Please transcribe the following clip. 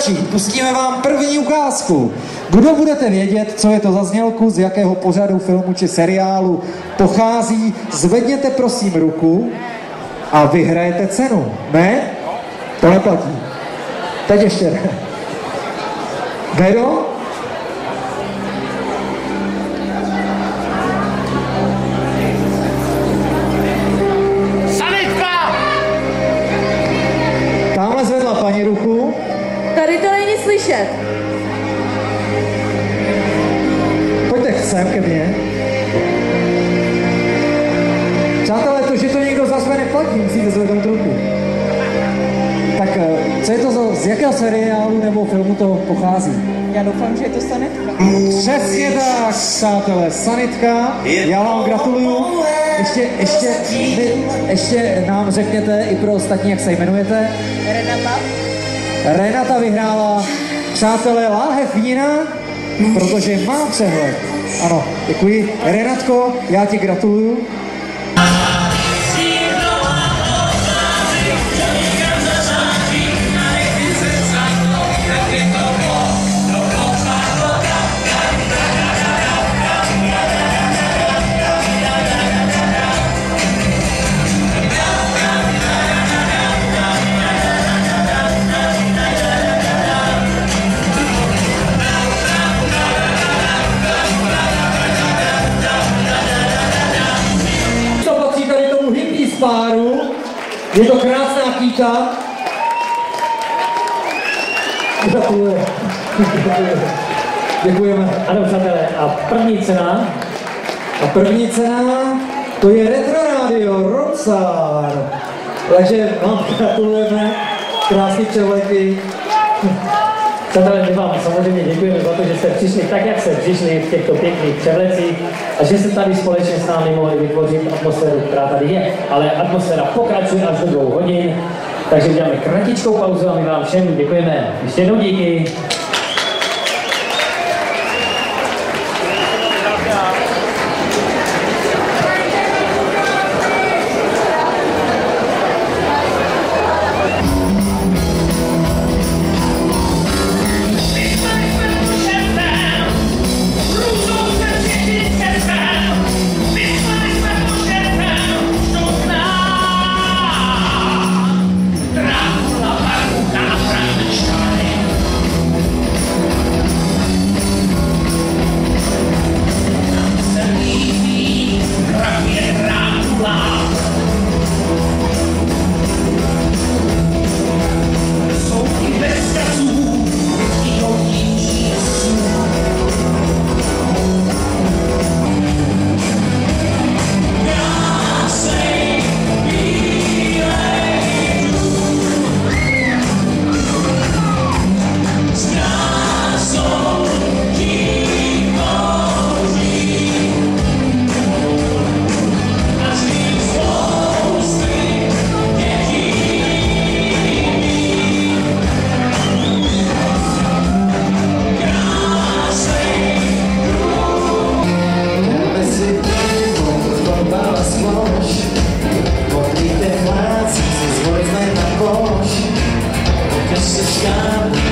začít. Pustíme vám první ukázku. Kdo budete vědět, co je to za znělku, z jakého pořadu, filmu či seriálu pochází, zvedněte prosím ruku a vyhrajete cenu. Ne? To neplatí. Teď ještě ne. Kdo? Sanitka! Tamhle zvedla paní ruku. Tady to není slyšet. Pojďte sem ke mně. Přátelé, to, že to někdo zazve, neplatí, musíte zvednout ruku. Tak co je to z jakého seriálu nebo filmu to pochází? Já doufám, že je to Sanitka. Přesně tak, přátelé, Sanitka, já vám gratuluju. Ještě nám řekněte i pro ostatní, jak se jmenujete. Renata. Renata vyhrála, přátelé, láhev vína, protože má přehled. Ano, děkuji. Renatko, já ti gratuluju. Páru. Je to krásná kýta. Gratuluju. Děkujeme. Ano, přátelé, a první cena, to je Retro Radio Ronsar. Takže vám gratulujeme. Krásný převleky. přátelé, my vám samozřejmě děkujeme za to, že jste přišli tak, jak jste přišli v těchto pěkných převlecích a že jste tady společně s námi mohli vytvořit atmosféru, která tady je. Ale atmosféra pokračuje až do 2 hodin, takže uděláme kratičkou pauzu a my vám všem děkujeme. Ještě jednou díky. Just a sky.